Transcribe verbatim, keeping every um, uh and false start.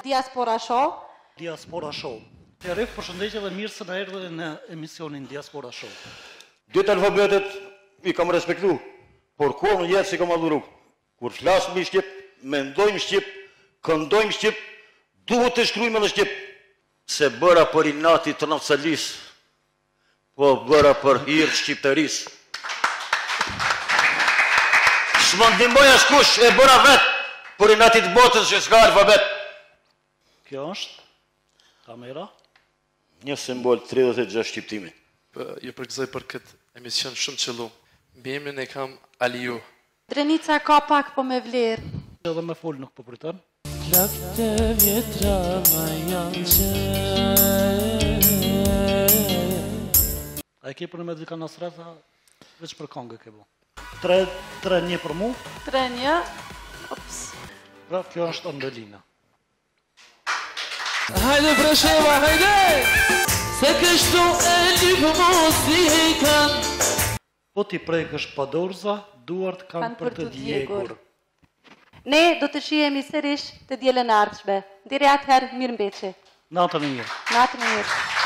Diaspora Show. Diaspora Show. Sheriff, përshëndetje dhe mirë se na erdhe në emisionin Diaspora Show. Dytë alfabetet i kam respektu, por kur në jetë si kam adhuru. Kur flasëm i Shqip, mendojmë Shqip, këndojmë Shqip, duhet të shkrujmë edhe Shqip. Se bëra për inati të Nafsalis, po bëra për hirë Shqiptaris. S'më ndihmoj askush, e bëra vetë, për inati të botës që s'ka alfabet. Kjo është kamera. Një simbol tridhjetë e gjashtë shqiptimi. Ju përgëzoj për këtë emision shumë qëllu. Mbi emrin e kam Aliu. Drenica ka pak po me vlerë. Edhe me fol nuk po priton. Plakte vjetra ma janë që A e ke për në me dhika nasrata, veç për kongë ke bo. Tre, tre një për mu. Tre një. Ops. Pra, kjo është Andelina. Hajde Presheva, hajde! Se kështu e lypë muzikën. Po ti prekësh pa dorza, duart kanë për të djegur. Ne do të shihemi sërish të dielën e ardhshme. Deri atëherë, mirëmbëjtje. Natën e mirë. Natën e mirë.